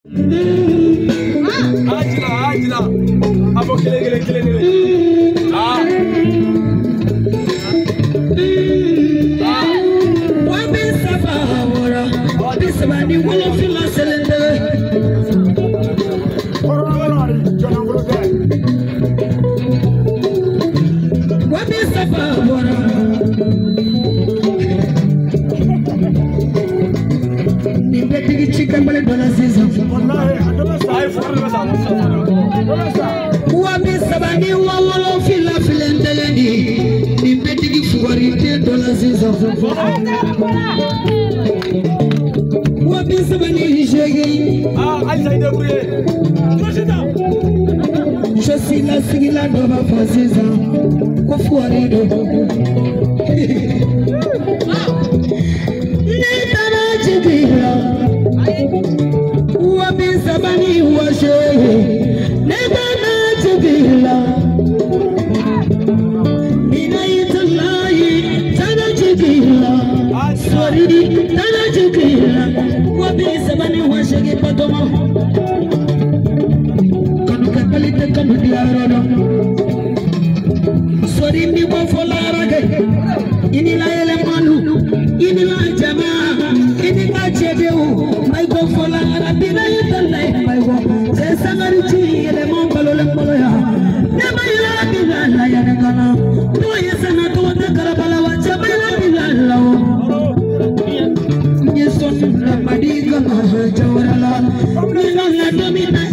Ajila. Abo kile. Wabi sabahora, wabi sabani wolo fila selende. Wabi sabahora. Nimbetiki chika mbele dola ziza. Wabi sabani wolo fila filendelendi. Nimbetiki fuwarite dola ziza. Wabi sabani jegi. Je suis la sigila de ma faziza. Kufuarido. Nitana jibira. Wabi sabani washe. Nitana jibira. Minayitullahi tana jibira. Sorry, tana jibira. Wabi sabani washe gipatoma. Kalite kanu diarado. Sorry mi bo folarage. Ini la ele manu. Ini la jamaa. Ini la chedeu. Mai bo folara bina yitallai mai bo. Sesangari chi ele mon balole moloya. Nema ila bina la ya ngana. To yesana to de karabala wa chabala bina la. Yeson la madiga ma jawrala. Mina la domina